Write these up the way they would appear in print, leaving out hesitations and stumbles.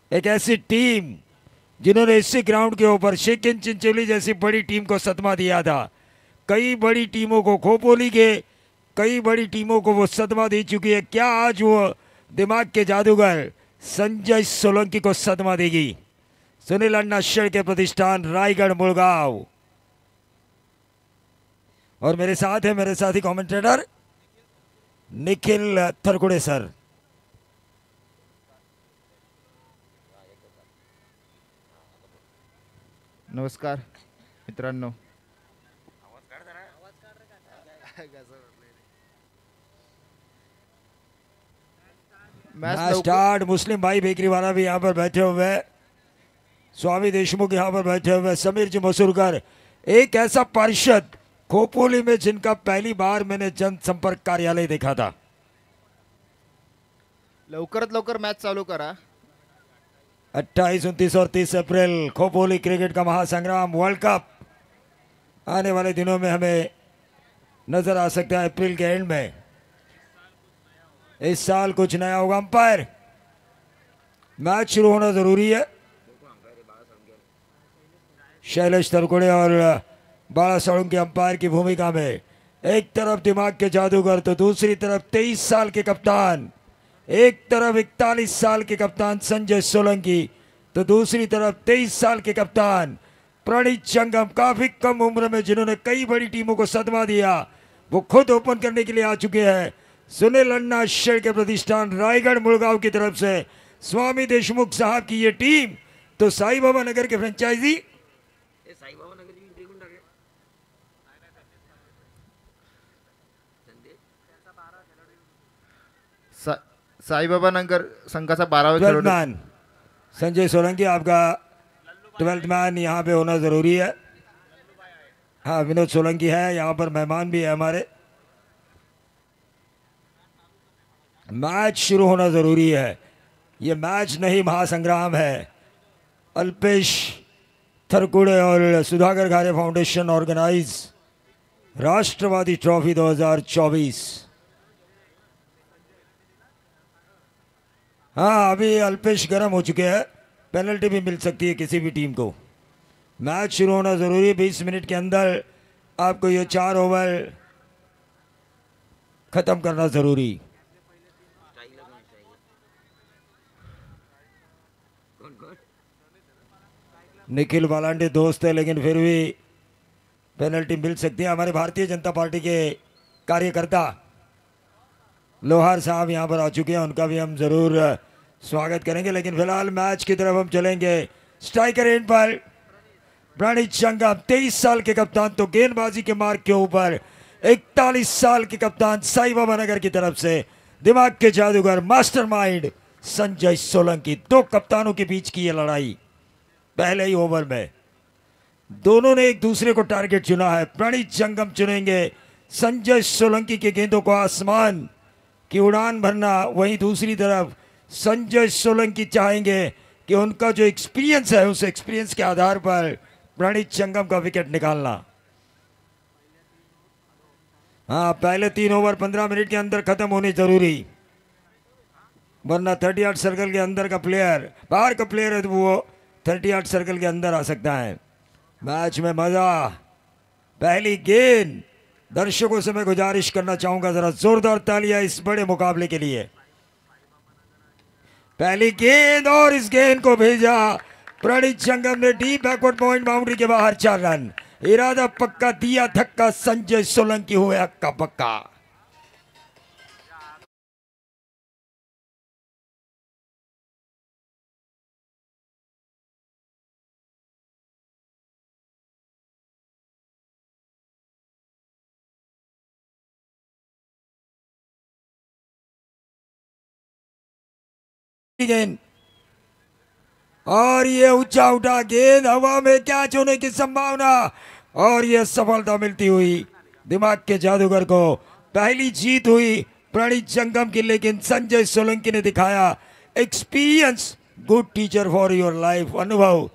एक ऐसी टीम जिन्होंने इसी ग्राउंड के ऊपर शेखन चिंचोली जैसी बड़ी टीम को सदमा दिया था। कई बड़ी टीमों को, खोपोली के कई बड़ी टीमों को वो सदमा दे चुकी है। क्या आज वो दिमाग के जादूगर संजय सोलंकी को सदमा देगी? सुनील अन्ना शेर के प्रतिष्ठान रायगढ़ मुड़गांव। और मेरे साथ है मेरे साथी कमेंटेटर निखिल थरकुड़े सर। नमस्कार मित्रांनो. Match start. मुस्लिम भाई बेकरी वाला भी यहाँ पर बैठे हुए हैं, स्वामी देशमुख यहाँ पर बैठे हुए, समीर जी मसूरकर, एक ऐसा पार्षद खोपोली में जिनका पहली बार मैंने जनसंपर्क कार्यालय देखा था. लवकरात लवकर मॅच चालू करा. 28, 29 और 30 अप्रैल खोपोली क्रिकेट का महासंग्राम वर्ल्ड कप आने वाले दिनों में हमें नजर आ सकता है. अप्रैल के एंड में इस साल कुछ नया होगा. अंपायर, मैच शुरू होना जरूरी है. शैलेश तरकुड़े और बाला साळुंके अंपायर की भूमिका में. एक तरफ दिमाग के जादूगर तो दूसरी तरफ 23 साल के कप्तान. एक तरफ 41 साल के कप्तान संजय सोलंकी तो दूसरी तरफ 23 साल के कप्तान प्रणीत जंगम. काफी कम उम्र में जिन्होंने कई बड़ी टीमों को सदमा दिया, वो खुद ओपन करने के लिए आ चुके हैं. सुनील अन्ना शेर के प्रतिष्ठान रायगढ़ मुड़गांव की तरफ से स्वामी देशमुख साहब की ये टीम तो साई बाबा नगर के फ्रेंचाइजी साईबाबा नगर संघाचा 12वा 12th मैन संजय सोलंकी, आपका 12th मैन यहाँ पे होना जरूरी है. हाँ, विनोद सोलंकी है यहाँ पर, मेहमान भी है हमारे. मैच शुरू होना जरूरी है. ये मैच नहीं महासंग्राम है. अल्पेश थरकुड़े और Sudhakar Ghare foundation organise Rashtravadi trophy 2024. हाँ, अभी अल्पेश गर्म हो चुके हैं. पेनल्टी भी मिल सकती है किसी भी टीम को. मैच शुरू होना जरूरी है. 20 मिनट के अंदर आपको ये 4 ओवर खत्म करना जरूरी. निखिल वालांडे दोस्त है लेकिन फिर भी पेनल्टी मिल सकती है. हमारे भारतीय जनता पार्टी के कार्यकर्ता लोहार साहब यहाँ पर आ चुके हैं, उनका भी हम जरूर स्वागत करेंगे. लेकिन फिलहाल मैच की तरफ हम चलेंगे. स्ट्राइकर एंड पर प्रणीत जंगम 23 साल के कप्तान तो गेंदबाजी के मार्ग के ऊपर 41 साल के कप्तान साई बाबा नगर की तरफ से दिमाग के जादूगर मास्टरमाइंड संजय सोलंकी. दो कप्तानों के बीच की यह लड़ाई. पहले ही ओवर में दोनों ने एक दूसरे को टारगेट चुना है. प्रणीत जंगम चुनेंगे संजय सोलंकी के गेंदों को आसमान की उड़ान भरना, वहीं दूसरी तरफ संजय सोलंकी चाहेंगे कि उनका जो एक्सपीरियंस है उस एक्सपीरियंस के आधार पर प्रणीत जंगम का विकेट निकालना. हाँ, पहले 3 ओवर 15 मिनट के अंदर खत्म होने जरूरी, वरना 30 सर्कल के अंदर का प्लेयर, बाहर का प्लेयर है तो वो 30 सर्कल के अंदर आ सकता है. मैच में मजा. पहली गेंद. दर्शकों से मैं गुजारिश करना चाहूंगा जरा जोरदार तालियां इस बड़े मुकाबले के लिए. पहली गेंद और इस गेंद को भेजा प्रणीत जंगम ने डीप बैकवर्ड पॉइंट बाउंड्री के बाहर. 4 रन. इरादा पक्का, दिया धक्का, संजय सोलंकी हुए हक्का पक्का. गेंद और ये ऊंचा उठा गेंद हवा में कैच होने की संभावना और ये सफलता मिलती हुई दिमाग के जादूगर को. पहली जीत हुई प्रणीत जंगम की, लेकिन संजय सोलंकी ने दिखाया experience. Good teacher for your life. अनुभव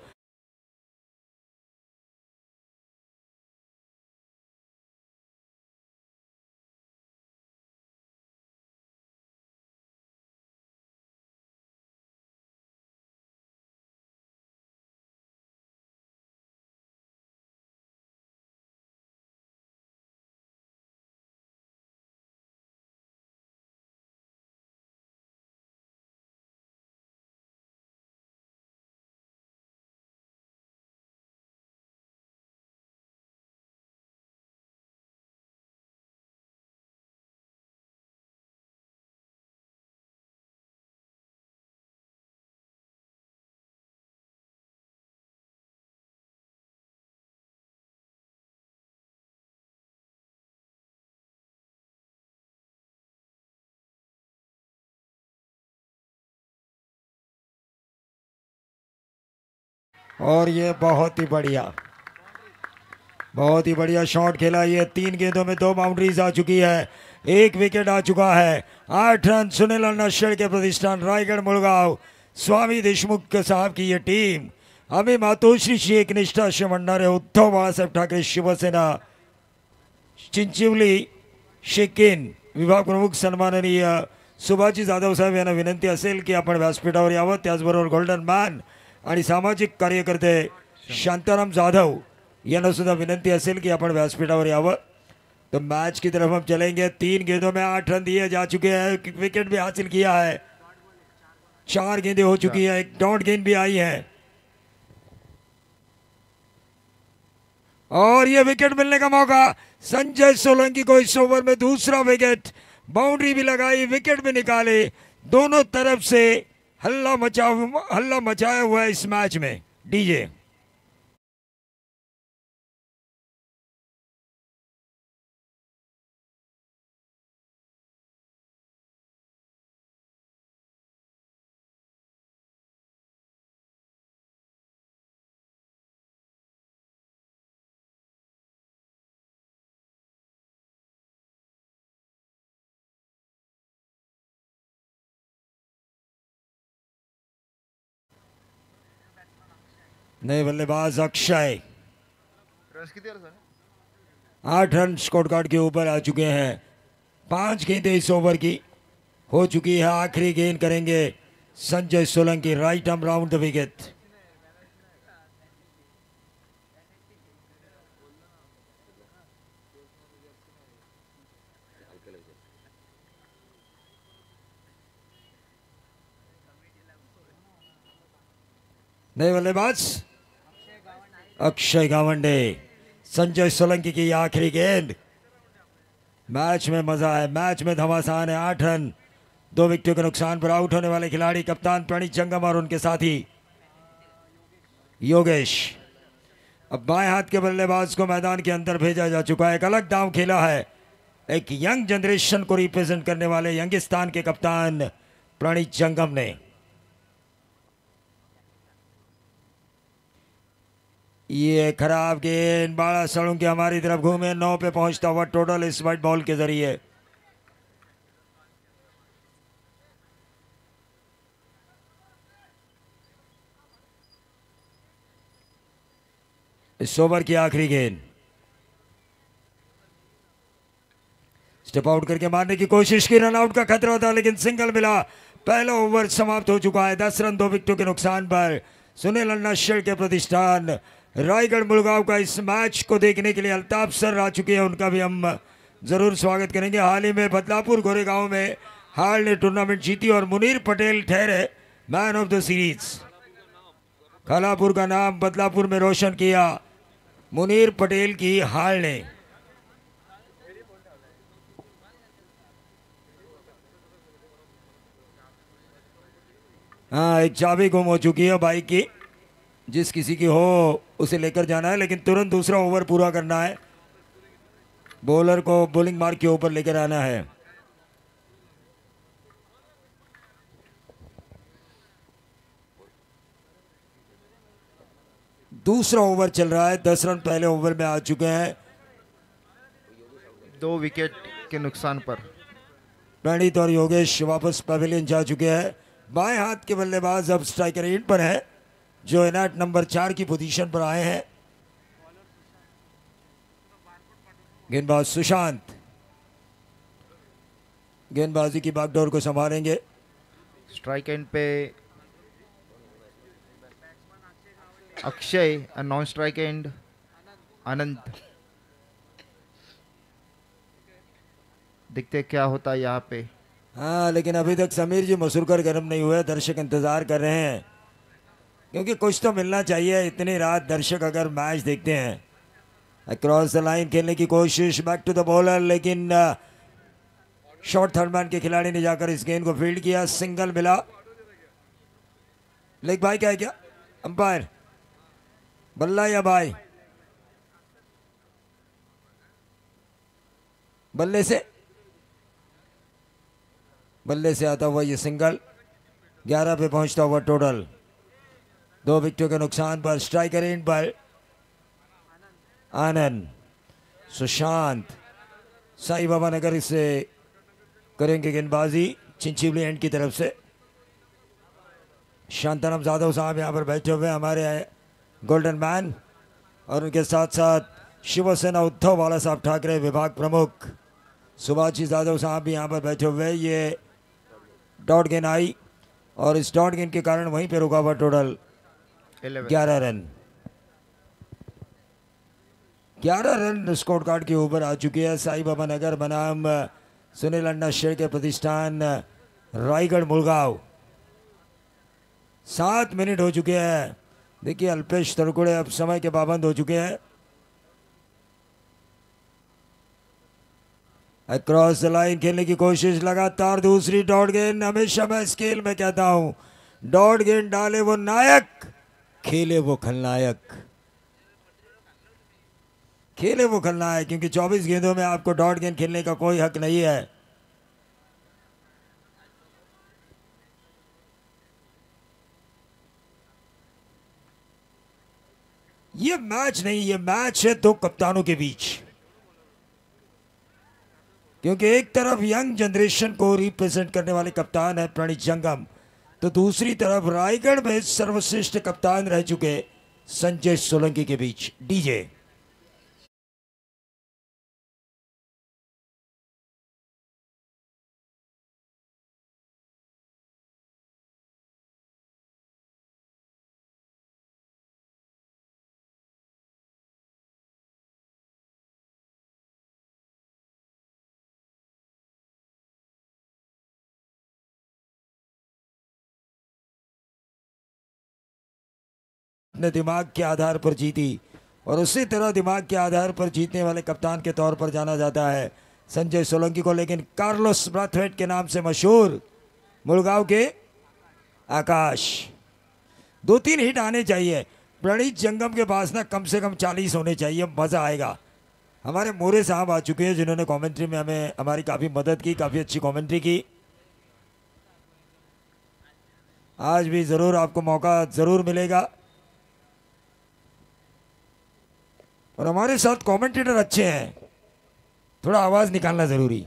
और ये बहुत ही बढ़िया शॉट खेला। ये 3 गेंदों में 2 बाउंड्रीज आ चुकी है, 1 विकेट आ चुका है। 8 रन सुनील अण्णा शेळके के प्रतिष्ठान रायगढ़ मुळगाव स्वामी देशमुख साहब की ये टीम। आम्ही मातोश्री श्री एकनिष्ठा श्री भंडारे उद्धव बाळासाहेब ठाकरे शिवसेना चिंचिवली शेकिन विभाग प्रमुख सन्माननीय सुभाजी जाधव साहेब यांना विनंती असेल की आपण व्यासपीठावर यावं। त्याचबरोबर गोल्डन मॅन आणि सामाजिक कार्यकर्ते शांताराम जाधव यांना सुद्धा विनंती असेल कि अपन व्यासपीठावर यावं। तो मैच की तरफ हम चलेंगे। 3 गेंदों में 8 रन दिए जा चुके हैं, विकेट भी हासिल किया है, 4 गेंदें हो चुकी है, 1 डॉट गेंद भी आई है और ये विकेट मिलने का मौका। संजय सोलंकी को इस ओवर में दूसरा विकेट, बाउंड्री भी लगाई, विकेट भी निकाले। दोनों तरफ से हल्ला मचाया हुआ है इस मैच में। डीजे नए बल्लेबाज अक्षय 8 रन स्कोर कार्ड के ऊपर आ चुके हैं। 5 गेंदें इस ओवर की हो चुकी है। आखिरी गेंद करेंगे Sanjay Solanki, right arm round the wicket. नए बल्लेबाज अक्षय गावंडे, संजय सोलंकी की आखिरी गेंद। मैच में मजा है, मैच में घमासान है। 8 रन 2 विकेटों के नुकसान पर आउट होने वाले खिलाड़ी कप्तान प्रणीत जंगम और उनके साथी योगेश। अब बाएं हाथ के बल्लेबाज को मैदान के अंदर भेजा जा चुका है। एक अलग दांव खेला है, एक यंग जनरेशन को रिप्रेजेंट करने वाले यंगिस्तान के कप्तान प्रणीत जंगम ने। ये खराब गेंद, बाड़ा सड़ों के हमारी तरफ घूमे, 9 पे पहुंचता हुआ टोटल इस वाइट बॉल के जरिए। इस ओवर की आखिरी गेंद, स्टेप आउट करके मारने की कोशिश की, रन आउट का खतरा था लेकिन सिंगल मिला। पहला ओवर समाप्त हो चुका है। 10 रन 2 विकेटों के नुकसान पर सुनील अण्णा शेळके प्रतिष्ठान रायगढ़ मुळगाव का इस मैच को देखने के लिए अल्ताफ सर आ चुके हैं, उनका भी हम जरूर स्वागत करेंगे। हाल ही में बदलापुर गोरेगांव में हाल ने टूर्नामेंट जीती और मुनीर पटेल ठहरे man of the series. Khalapur का नाम बदलापुर में रोशन किया मुनीर पटेल की हाल ने। हाँ, एक चाबी गुम हो चुकी है बाइक की, जिस किसी की हो उसे लेकर जाना है, लेकिन तुरंत दूसरा ओवर पूरा करना है। बॉलर को बॉलिंग मार्क के ऊपर लेकर आना है। दूसरा ओवर चल रहा है, 10 रन पहले ओवर में आ चुके हैं। 2 विकेट के नुकसान पर प्रणीत और योगेश वापस पवेलियन जा चुके हैं। बाएं हाथ के बल्लेबाज अब स्ट्राइकर एंड पर है, जो इनाट नंबर 4 की पोजीशन पर आए हैं। गेंदबाज सुशांत गेंदबाजी की बागडोर को संभालेंगे। स्ट्राइक एंड पे Akshay, non strike end Anant. देखते क्या होता है यहाँ पे। हाँ, लेकिन अभी तक समीर जी मसूरकर गर्म नहीं हुए, दर्शक इंतजार कर रहे हैं, क्योंकि कुछ तो मिलना चाहिए। इतनी रात दर्शक अगर मैच देखते हैं। अक्रॉस द लाइन खेलने की कोशिश, बैक टू द बॉलर, लेकिन शॉर्ट थर्ड मैन के खिलाड़ी ने जाकर इस गेंद को फील्ड किया, सिंगल मिला। लेग बाय क्या है, क्या अंपायर बल्ला या बाय? बल्ले से आता हुआ ये सिंगल, 11 पे पहुंचता हुआ टोटल। 2 विकेटों के नुकसान पर स्ट्राइकर एंड पर आनंद। सुशांत साई बाबा नगर से करेंगे गेंदबाजी चिंचिवली एंड की तरफ से। शांताराम जाधव साहब यहाँ पर बैठे हुए हमारे गोल्डन मैन, और उनके साथ साथ शिवसेना उद्धव बाला साहब ठाकरे विभाग प्रमुख सुभाष जी जाधव साहब भी यहाँ पर बैठे हुए। ये डॉट गेंद आई और इस डॉट गेंद के कारण वहीं पे रुका हुआ total 11 run. 11 run score card के ऊपर आ चुके हैं साई बाबा नगर बनाम सुनील अन्ना शेर के प्रतिष्ठान रायगढ़ मुलगांव। 7 मिनट हो चुके हैं। देखिए अल्पेश तड़कुड़े अब समय के पाबंद हो चुके हैं। अक्रॉस द लाइन खेलने की कोशिश लगातार, दूसरी डॉट गेंद। हमेशा मैं स्केल में कहता हूं डॉट गेंद डाले वो नायक, खेले वो खलनायक। खेले वो खलनायक, क्योंकि 24 गेंदों में आपको डॉट गेंद खेलने का कोई हक नहीं है। ये मैच नहीं, ये मैच है 2 कप्तानों के बीच, क्योंकि एक तरफ यंग जनरेशन को रिप्रेजेंट करने वाले कप्तान है प्रणीत जंगम, तो दूसरी तरफ रायगढ़ में सर्वश्रेष्ठ कप्तान रह चुके संजय सोलंकी के बीच डीजे। अपने दिमाग के आधार पर जीती, और उसी तरह दिमाग के आधार पर जीतने वाले कप्तान के तौर पर जाना जाता है संजय सोलंकी को। लेकिन कार्लोस ब्राथवेट के नाम से मशहूर मुलगांव के आकाश। 2-3 हिट आने चाहिए। प्रणीत जंगम के पास ना कम से कम 40 होने चाहिए, मज़ा आएगा। हमारे मोरे साहब आ चुके हैं जिन्होंने कमेंट्री में हमें हमारी काफ़ी मदद की, काफ़ी अच्छी कमेंट्री की। आज भी ज़रूर आपको मौका ज़रूर मिलेगा, और हमारे साथ कमेंटेटर अच्छे हैं, थोड़ा आवाज निकालना जरूरी।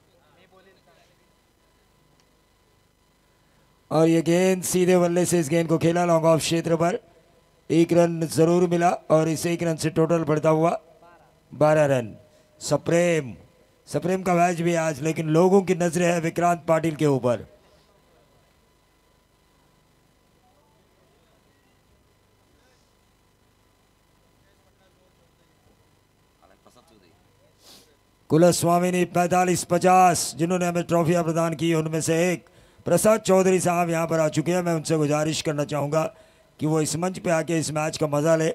और ये गेंद सीधे बल्ले से इस गेंद को खेला लॉन्ग ऑफ क्षेत्र पर। 1 रन जरूर मिला और इस 1 रन से टोटल बढ़ता हुआ 12 रन। सप्रेम का मैच भी आज, लेकिन लोगों की नजरें है विक्रांत पाटिल के ऊपर। कुलस्वामिनी 45-50 जिन्होंने हमें ट्रॉफियां प्रदान की, उनमें से एक प्रसाद चौधरी साहब यहां पर आ चुके हैं। मैं उनसे गुजारिश करना चाहूंगा कि वो इस मंच पे आके इस मैच का मजा ले।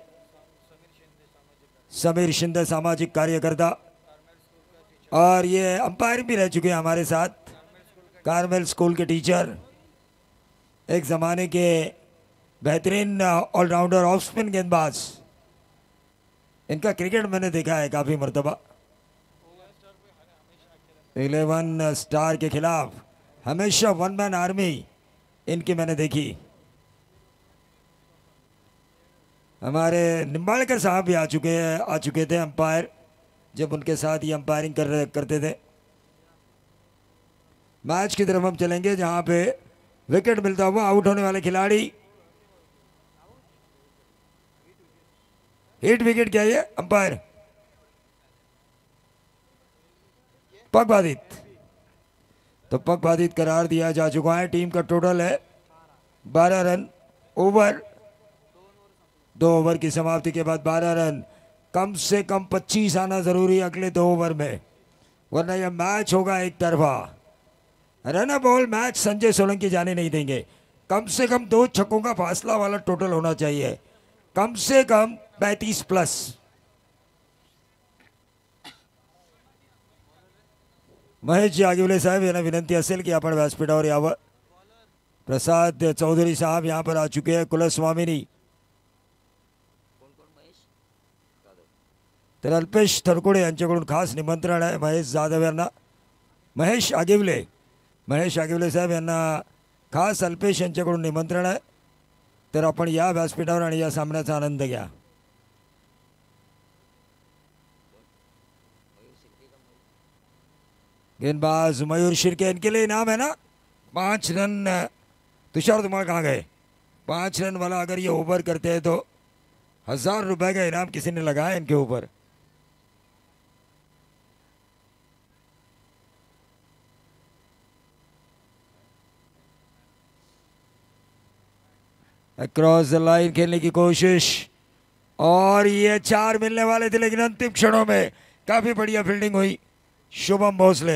समीर शिंदे सामाजिक कार्यकर्ता, और ये अंपायर भी रह चुके हैं हमारे साथ, कार्मेल स्कूल के टीचर, एक ज़माने के बेहतरीन ऑलराउंडर ऑफ स्पिन गेंदबाज। इनका क्रिकेट मैंने देखा है काफ़ी मरतबा। 11 स्टार के खिलाफ हमेशा 1 मैन आर्मी इनकी मैंने देखी। हमारे निम्बाड़कर साहब भी आ चुके थे अंपायर, जब उनके साथ ही अंपायरिंग करते थे। मैच की तरफ हम चलेंगे जहां पे विकेट मिलता हुआ आउट होने वाले खिलाड़ी, हिट विकेट क्या ये अंपायर पक्षपातित, तो पक्षपातित करार दिया जा चुका है। टीम का टोटल है 12 रन। ओवर 2 ओवर की समाप्ति के बाद 12 रन, कम से कम 25 आना जरूरी है अगले 2 ओवर में, वरना यह मैच होगा एक तरफा। Run ball match Sanjay Solanki जाने नहीं देंगे। कम से कम 2 छक्कों का फासला वाला टोटल होना चाहिए, कम से कम 35+। महेश जी आगिवले साहेब यांना विनंती असेल की आपण व्यासपीठावर यावं। प्रसाद चौधरी साहब यहाँ पर आ चुके हैं। कुलस्वामिनी, तर अल्पेश थरकोडे यांच्याकडून खास निमंत्रण आहे महेश जाधव यांना। महेश आगिवले साहेब यांना खास अल्पेश यांच्याकडून निमंत्रण आहे। तर आपण या व्यासपीठावर आणि या सामन्याचा आनंद घ्या. गेंदबाज मयूर शिर्के, इनके लिए इनाम है ना 5 रन. तुषार तुम्हारा कहाँ गए? 5 रन वाला अगर ये ओवर करते हैं तो 1000 रुपए का इनाम किसी ने लगाया इनके ऊपर. अक्रॉस द लाइन खेलने की कोशिश और ये 4 मिलने वाले थे, लेकिन अंतिम क्षणों में काफी बढ़िया फील्डिंग हुई शुभम भोसले.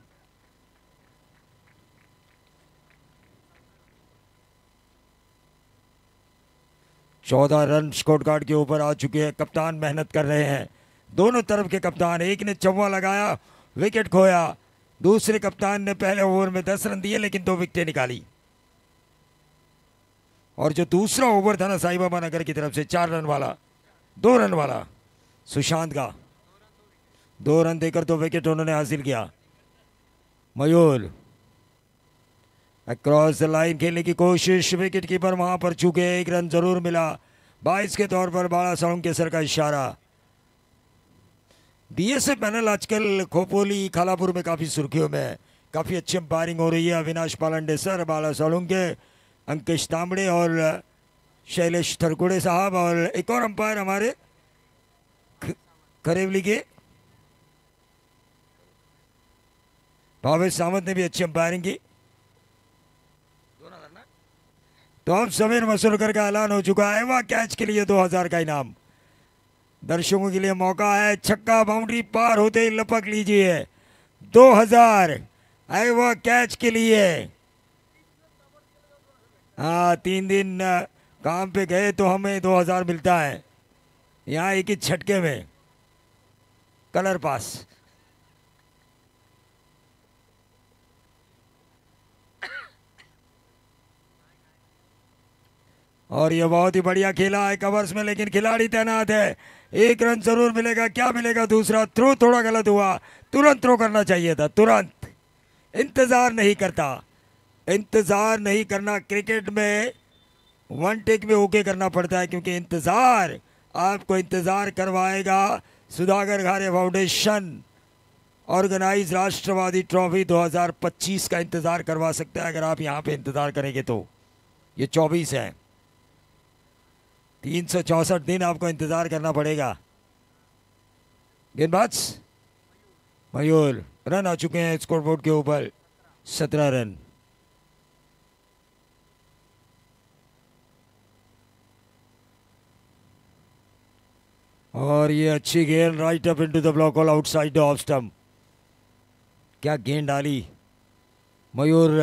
चौदह रन स्कोर कार्ड के ऊपर आ चुके हैं. कप्तान मेहनत कर रहे हैं, दोनों तरफ के कप्तान. एक ने चौवा लगाया, विकेट खोया. दूसरे कप्तान ने पहले ओवर में 10 रन दिए, लेकिन 2 विकेटें निकाली. और जो दूसरा ओवर था ना साई बाबा नगर की तरफ से 4 रन वाला, 2 रन वाला सुशांत का, 2 रन देकर 2 विकेट उन्होंने हासिल किया. मयूर अक्रॉस द लाइन खेलने की कोशिश, विकेट कीपर वहां पर चूके. 1 रन जरूर मिला. 22 के तौर पर बाला साउंड के सर का इशारा. बीएसएफ पैनल आजकल खोपोली खालापुर में काफी सुर्खियों में है. काफी अच्छी अंपायरिंग हो रही है. अविनाश पालंडे सर, बाला सोलुंके, अंकिश तांबड़े और शैलेश थरकुड़े साहब, और एक और अंपायर हमारे करेवली के भावेश सावंत ने भी अच्छी अंपायरिंग की. तो अब समीर मसूरकर का ऐलान हो चुका है. वह कैच के लिए 2000 का इनाम. दर्शकों के लिए मौका है. छक्का बाउंड्री पार होते ही लपक लीजिए. 2000 है वह कैच के लिए. हाँ, 3 दिन काम पे गए तो हमें 2000 मिलता है. यहाँ एक ही झटके में कलर पास. और ये बहुत ही बढ़िया खेला है कवर्स में, लेकिन खिलाड़ी तैनात है. 1 रन जरूर मिलेगा. क्या मिलेगा? दूसरा थ्रो थोड़ा गलत हुआ. तुरंत थ्रो करना चाहिए था, तुरंत. इंतजार नहीं करता. इंतजार नहीं करना. क्रिकेट में 1 टेक में ओके करना पड़ता है, क्योंकि इंतजार आपको इंतजार करवाएगा. Sudhakar Ghare foundation organise Rashtravadi trophy 2025 का इंतजार करवा सकता है. अगर आप यहाँ पे इंतजार करेंगे तो ये 24 है. 364 दिन आपको इंतजार करना पड़ेगा. गेंदबाज मयूर, रन आ चुके हैं स्कोरबोर्ड के ऊपर 17 रन. और ये अच्छी गेंद right up into the block, all outside off stump. क्या गेंद डाली मयूर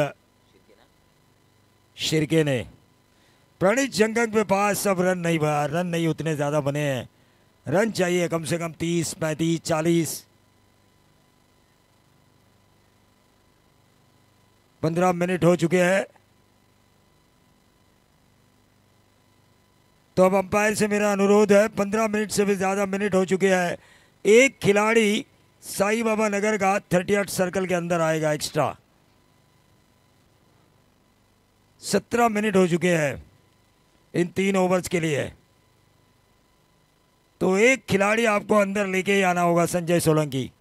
शिर्के ने. प्रणीत जंगंग पे पास. अब रन नहीं उतने ज्यादा बने हैं. रन चाहिए कम से कम 30, 35, 40. 15 मिनट हो चुके हैं. तो अब अंपायर से मेरा अनुरोध है, 15 मिनट से भी ज्यादा मिनट हो चुके हैं. एक खिलाड़ी साई बाबा नगर का 38 सर्कल के अंदर आएगा एक्स्ट्रा. 17 मिनट हो चुके हैं इन 3 ओवर्स के लिए. तो एक खिलाड़ी आपको अंदर लेके ही आना होगा. Sanjay Solanki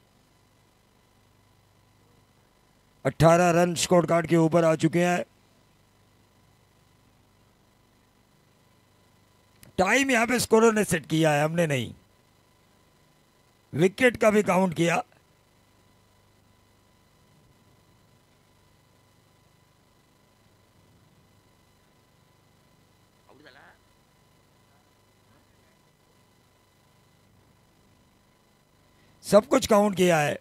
18 run score card के ऊपर आ चुके हैं. टाइम यहां पे स्कोरर ने सेट किया है, हमने नहीं. विकेट का भी काउंट किया. सब कुछ काउंट किया है.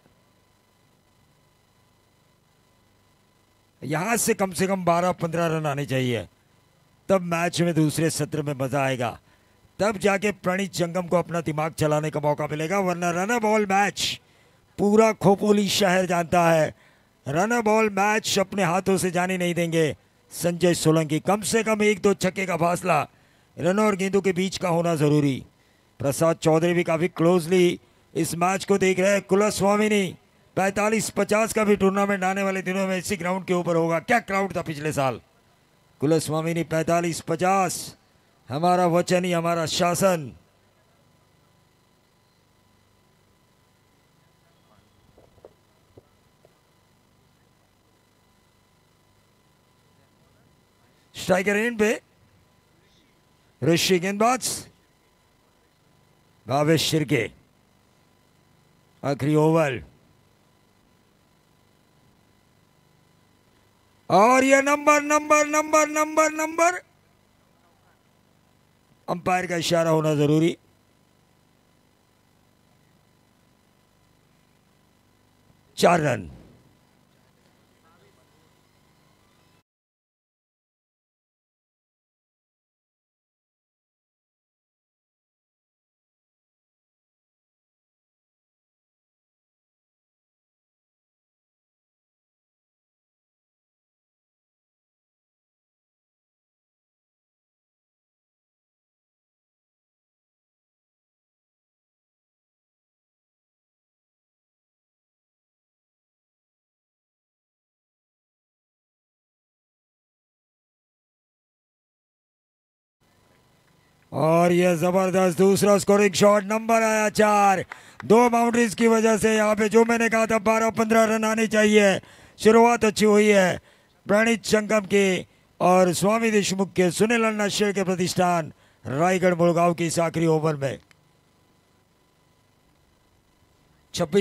यहां से कम 12-15 रन आने चाहिए, तब मैच में दूसरे सत्र में मजा आएगा. तब जाके प्रणीत जंगम को अपना दिमाग चलाने का मौका मिलेगा. वरना रन बॉल मैच पूरा खोपोली शहर जानता है. रन बॉल मैच अपने हाथों से जाने नहीं देंगे संजय सोलंकी. कम से कम 1-2 छक्के का फासला रन और गेंदों के बीच का होना जरूरी. प्रसाद चौधरी भी काफी क्लोजली इस मैच को देख रहे हैं. कुलस्वामिनी 45-50 का भी टूर्नामेंट आने वाले दिनों में इसी ग्राउंड के ऊपर होगा. क्या क्राउड था पिछले साल. कुलस्वामिनी 45-50 हमारा वचन ही हमारा शासन। स्ट्राइकर एंड पे ऋषि गेंदबाज भावेश शिर्के। आखिरी ओवर और ये number number number number number umpire का इशारा होना जरूरी। चार रन। और यह जबरदस्त दूसरा स्कोरिंग शॉट, नंबर आया 4। 2 बाउंड्रीज की वजह से यहाँ पे जो मैंने कहा था 12-15 रन आने चाहिए। शुरुआत अच्छी हुई है प्रणीत संगम के और स्वामी देशमुख के, सुनील अन्ना शेर के प्रतिष्ठान रायगढ़ मुड़गांव की इस आखिरी ओवर में 26।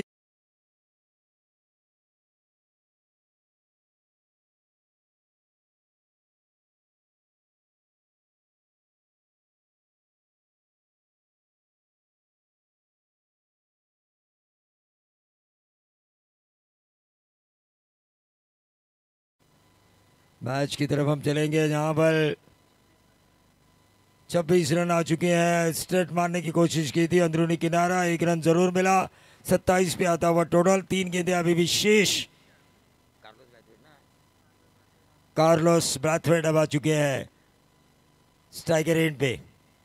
मैच की तरफ हम चलेंगे जहां पर 26 रन आ चुके हैं। स्ट्रेट मारने की कोशिश की थी अंदरूनी किनारा, 1 रन जरूर मिला। 27 पे आता हुआ टोटल। 3 गेंदें अभी भी शेष। कार्लोस ब्रैथवेट अब आ चुके हैं स्ट्राइकर एंड पे।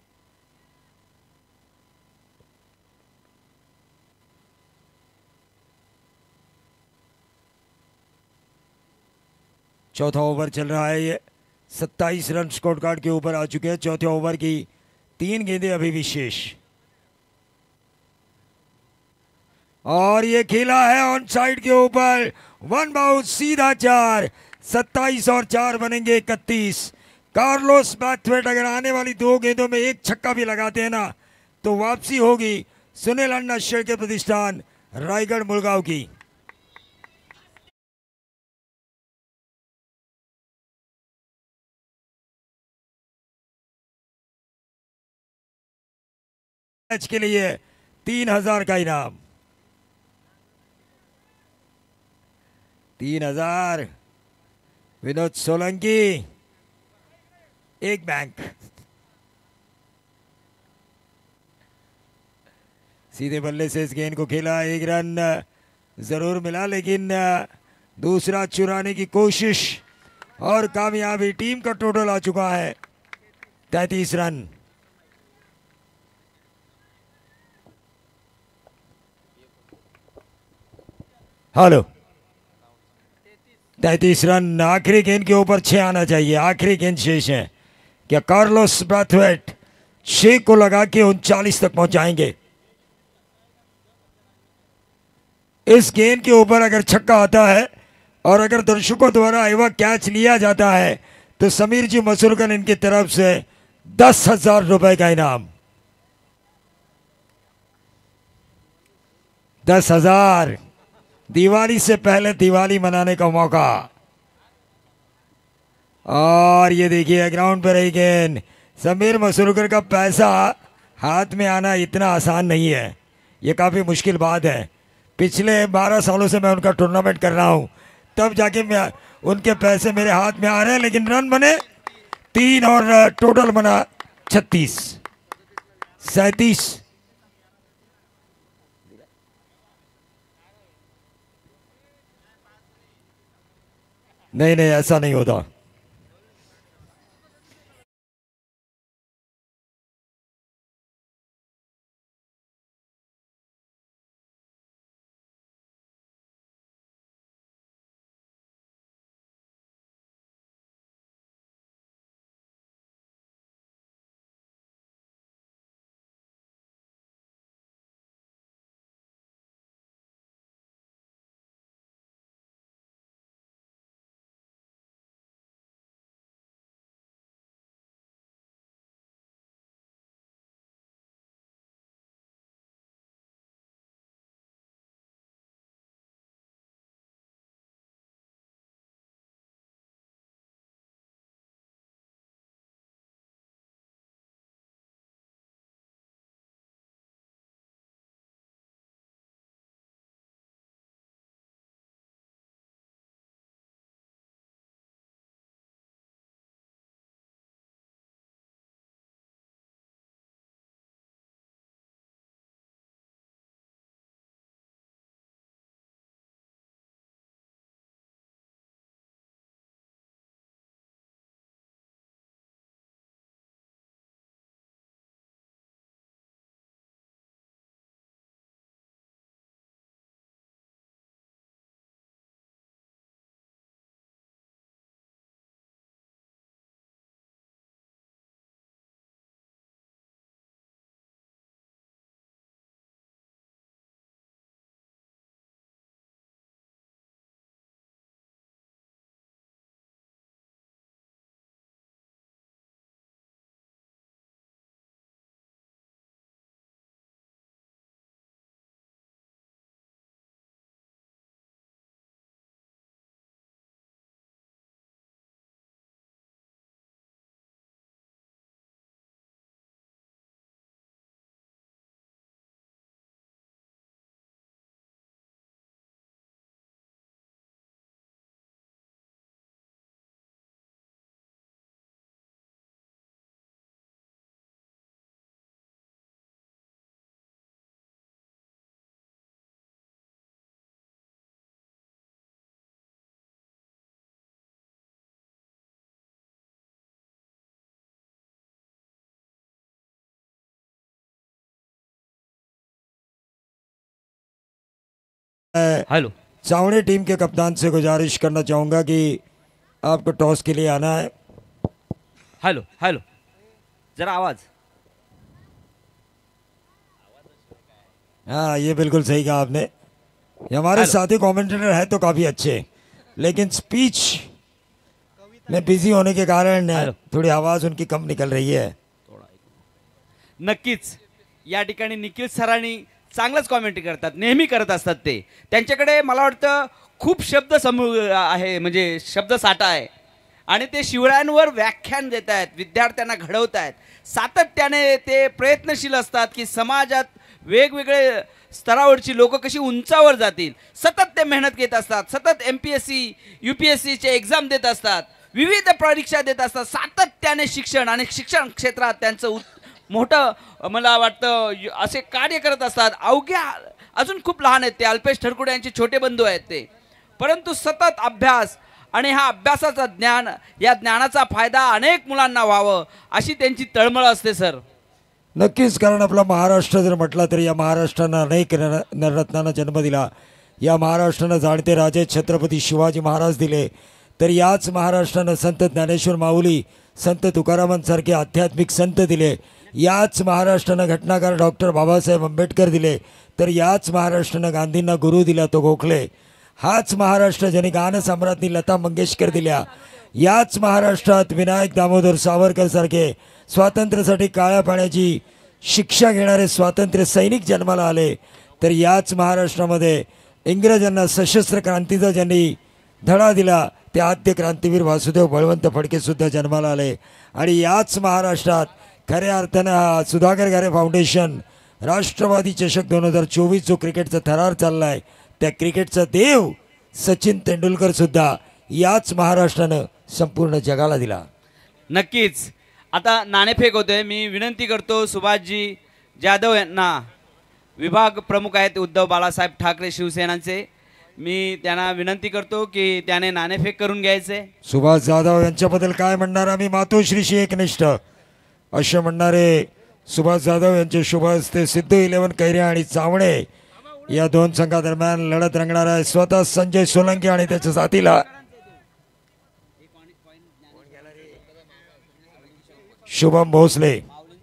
चौथा ओवर चल रहा है ये। 27 रन स्कोर कार्ड के ऊपर आ चुके हैं। चौथे ओवर की 3 गेंदें अभी भी शेष और ये खेला है ऑन साइड के ऊपर। 1 बाउंस सीधा 4। 27 और 4 बनेंगे 31। कार्लोस ब्रैथवेट अगर आने वाली 2 गेंदों में 1 छक्का भी लगाते हैं ना तो वापसी होगी सुनील अन्ना शेर के प्रतिष्ठान रायगढ़ मुड़गांव की। मैच के लिए 3000 का इनाम। 3000 विनोद सोलंकी, 1 बैंक। सीधे बल्ले से इस गेंद को खेला, 1 रन जरूर मिला लेकिन दूसरा चुराने की कोशिश और कामयाबी। टीम का टोटल आ चुका है 33 रन। Hello 33 run. आखिरी गेंद के ऊपर 6 आना चाहिए। आखिरी गेंद शेष है। क्या कार्लोस ब्रैथवेट 6 को लगा के 39 तक पहुंचाएंगे? इस गेंद के ऊपर अगर छक्का आता है और अगर दर्शकों द्वारा एवा कैच लिया जाता है तो समीर जी मसूरकन इनकी तरफ से 10,000 रुपए का इनाम। 10,000 दिवाली से पहले दिवाली मनाने का मौका। और ये देखिए ग्राउंड पर रही गेंद। समीर मसूरकर का पैसा हाथ में आना इतना आसान नहीं है, ये काफ़ी मुश्किल बात है। पिछले 12 सालों से मैं उनका टूर्नामेंट कर रहा हूं, तब जाके मैं उनके पैसे मेरे हाथ में आ रहे हैं। लेकिन रन बने 3 और टोटल बना 36 37। नहीं नहीं ऐसा नहीं होता। मैं हेलो चावड़े टीम के कप्तान से गुजारिश करना चाहूंगा कि आपको टॉस के लिए आना है। हेलो हेलो जरा आवाज। हाँ, ये बिल्कुल सही कहा आपने। ये हमारे हेलो। साथी कमेंटेटर है तो काफी अच्छे, लेकिन स्पीच में बिजी होने के कारण हेलो। थोड़ी आवाज उनकी कम निकल रही है। नक्कीच या ठिकाणी निखिल सरांनी चांगलंच कॉमेंट्री करतात, नेहमी करत असतात ते. त्यांच्याकडे मला वाटतं खूप शब्द समूह आहे, म्हणजे शब्दसाठा आहे आणि ते शिवरायांवर व्याख्यान देत आहेत, विद्यार्थ्यांना घडवत आहेत. सातत्याने ते प्रयत्नशील असतात की समाजात वेगवेगळे स्तरावरची लोक कशी उंचावर जातील. सतत ते मेहनत घेत असतात, सतत MPSC UPSC चे एक्झाम देत असतात, विविध परीक्षा देत असतात. सातत्याने शिक्षण आणि शिक्षण क्षेत्रात त्यांचं मोठं मला वाटतं असे कार्य करत असतात. अवघ्या अजून खूप लहान आहेत ते, अल्पेश ठरकुडे यांचे छोटे बंधू आहेत ते, परंतु सतत अभ्यास आणि हा अभ्यासाचा ज्ञान, या ज्ञानाचा फायदा अनेक मुलांना व्हावं अशी त्यांची तळमळ असते सर. नक्कीच, कारण आपला महाराष्ट्र जर म्हटला तरी या महाराष्ट्रानं अनेक नररत्नांना जन्म दिला. या महाराष्ट्रानं जाणते राजे छत्रपती शिवाजी महाराज दिले, तर याच महाराष्ट्रानं संत ज्ञानेश्वर माऊली, संत तुकारामांसारखे आध्यात्मिक संत दिले. याच महाराष्ट्रानं घटनाकार डॉक्टर बाबासाहेब आंबेडकर दिले, तर याच महाराष्ट्रानं गांधींना गुरु दिला तो गोखले. हाच महाराष्ट्र ज्याने गानसम्राज्ञी लता मंगेशकर दिल्या. याच महाराष्ट्रात विनायक दामोदर सावरकर सारखे स्वातंत्र्यासाठी काळ्या पाण्याची शिक्षा घेणारे स्वातंत्र्य सैनिक जन्माला आले. तर याच महाराष्ट्रामध्ये इंग्रजांना सशस्त्र क्रांतीचा ज्यांनी धडा दिला ते आद्य क्रांतीवीर वासुदेव बळवंत फडके सुद्धा जन्माला आले. आणि याच महाराष्ट्रात खऱ्या अर्थानं हा सुधाकर घारे फाउंडेशन राष्ट्रवादी चषक 2024 जो क्रिकेटचा थरार चाललाय, त्या क्रिकेटचा देव सचिन तेंडुलकर सुद्धा याच महाराष्ट्रानं संपूर्ण जगाला दिला. नक्कीच आता नाणेफेक होते. मी विनंती करतो सुभाषजी जाधव यांना, विभाग प्रमुख आहेत उद्धव बाळासाहेब ठाकरे शिवसेनांचे, मी त्यांना विनंती करतो की त्याने नाणेफेक करून घ्यायचे. सुभाष जाधव यांच्याबद्दल काय म्हणणार आम्ही, मातोश्रीशी एकनिष्ठ असे म्हणणारे सुभाष जाधव यांचे शुभ हस्ते सिद्धू 11 कैरे आणि चावणे या दोन संघादरम्यान लढत रंगणार आहे. स्वतः संजय सोलंकी आणि त्याच्या साथीला शुभम भोसले.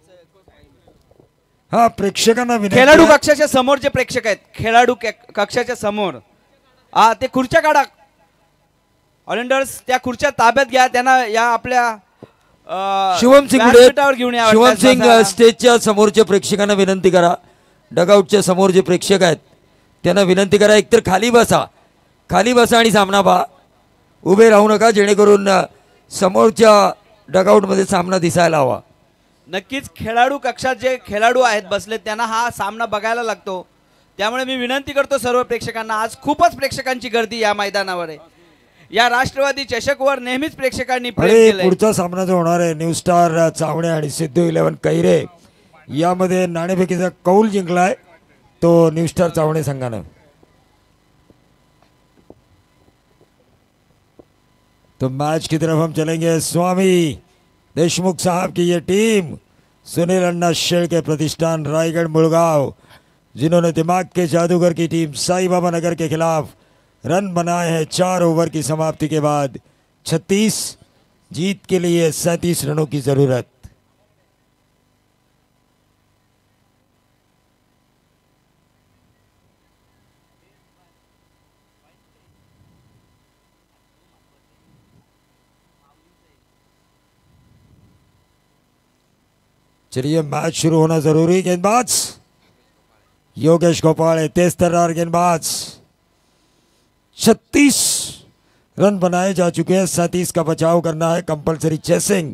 हा, प्रेक्षकांना खेळाडू कक्षाच्या समोर जे प्रेक्षक आहेत, खेळाडू कक्षाच्या समोर ते खुर्च्या काढा. ऑलिंडर्स त्या खुर्च्या ताब्यात घ्या, त्यांना या आपल्या शिवम सिंग व्यासपीठावर घेऊन या. शिवम सिंग स्टेजच्या समोरच्या प्रेक्षकांना विनंती करा, डगआउटच्या समोर जे प्रेक्षक आहेत त्यांना विनंती करा, एकतर खाली बसा आणि सामना पहा, उभे राहू नका, जेणेकरून समोरच्या डगआउटमध्ये सामना दिसायला हवा. नक्कीच खेळाडू कक्षात जे खेळाडू आहेत बसले त्यांना हा सामना बघायला लागतो. त्यामुळे मी विनंती करतो सर्व प्रेक्षकांना, आज खूपच प्रेक्षकांची गर्दी या मैदानावर आहे. या राष्ट्रवादी चषकवर नेहमीच प्रेक्षकांनी प्रेम केलंय. पुढचा सामना जो होणार आहे न्यू स्टार चावणे आणि सिद्धू 11 कैरे, यामध्ये नाणेफेकीचा कौल जिंकलाय तो न्यू स्टार चावणे संघानं. तो मैच की तरफ हम चलेंगे. स्वामी देशमुख साहब की ये टीम, सुनील अन्ना शेळके प्रतिष्ठान रायगढ़ मुड़गांव, जिन्होंने दिमाग के जादूगर की टीम साई बाबा नगर के खिलाफ रन बनाए हैं 4 ओवर की समाप्ति के बाद. 36 जीत के लिए 37 रनों की जरूरत. चलिए मैच शुरू होना जरूरी. गेंदबाज योगेश गोपाल तेज तर्रार गेंदबाज. 36 रन बनाए जा चुके हैं, 37 का बचाव करना है, कंपलसरी चेसिंग.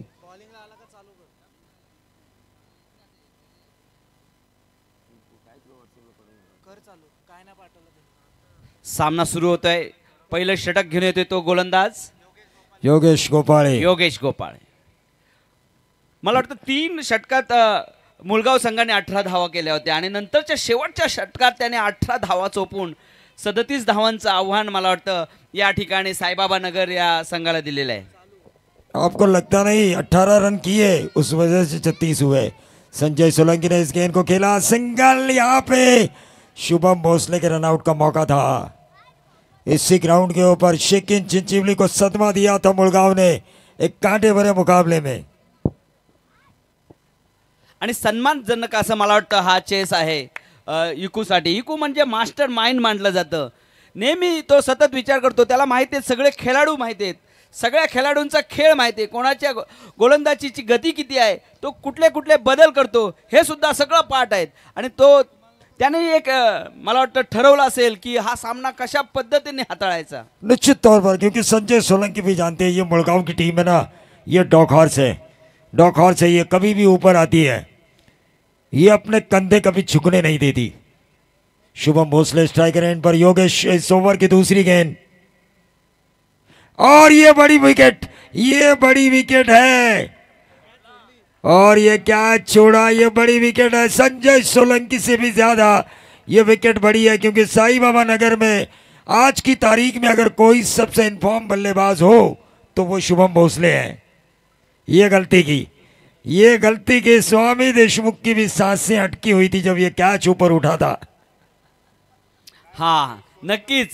सामना सुरू होत आहे. पहिलं षटक घेऊन येतोय तो गोलंदाज योगेश गोपाळ. मला वाटतं 3 षटकात मुळगाव संघाने 18 धावा केल्या होत्या आणि नंतरच्या शेवटच्या षटकात त्याने 18 धावा चोपून 37 धावांचं आव्हान मला वाटतं या ठिकाणी साईबाबा नगर या संघाला दिलेलं आहे. आपको लगता नहीं 18 रन किए उस वजह से 36 हुए. संजय सोलंकी ने इस गेंद को खेला, सिंगल. यहाँ पे शुभम भोसले के रनआउट का मौका था। इसी ग्राउंड के ऊपर शेकिन चिंचिवली को सदमा दिया था मुलगांव ने एक कांटे भरे मुकाबले में। आणि सन्मानजनक असं मला वाटतं हा चेस आहे इकूसाठी. इकू म्हणजे मास्टर माइंड मानलं जातं. नेहमी तो सतत विचार करतो. त्याला माहिती आहे, सगळे खेळाडू माहिती आहेत, सगळ्या खेळाडूंचा खेळ माहिती आहे, कोणाच्या गोलंदाजीची गती किती आहे, तो कुठले कुठले बदल करतो, हे सुद्धा सगळं पाठ आहेत. आणि तो त्याने एक मला वाटतं ठरवलं असेल की हा सामना कशा पद्धतीने हाताळायचा. निश्चित तौर पर, क्योंकि संजय सोलंकी भी जानते हैं ये मुलगांव की टीम है ना, ये डॉग हॉर्स है, डॉग हॉर्स है, ये कभी भी ऊपर आती है, ये अपने कंधे कभी झुकने नहीं देती. शुभम भोसले स्ट्राइकर एंड पर. योगेश इस ओवर की दूसरी गेंद और ये बड़ी विकेट, ये बड़ी विकेट है और ये क्या छोड़ा, ये बड़ी विकेट है. संजय सोलंकी से भी ज्यादा ये विकेट बड़ी है, क्योंकि साई बाबा नगर में आज की तारीख में अगर कोई सबसे इनफॉर्म बल्लेबाज हो तो वो शुभम भोसले हैं. ये गलती की स्वामी देशमुख की भी सांसें अटकी हुई थी जब ये कैच ऊपर उठा था. हा नक्कीच,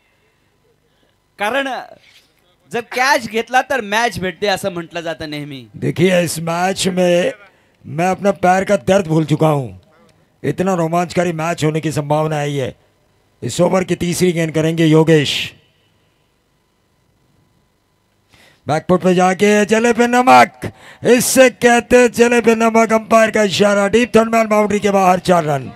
कारण जर कॅच घेतला तर मॅच भेटते असं म्हटलं जातं नेहमी. देखिए इस मैच में मैं अपना पैर का दर्द भूल चुका हूं, इतना रोमांचकारी मैच होने की संभावना है. ये इस ओवर की तीसरी गेंद करेंगे योगेश. बैकफुट पे जाके जले पे नमक, इससे कहते जले पे नमक. अंपायर का इशारा. डीप थर्ड मैन बाउंड्री के बाहर 4 रन.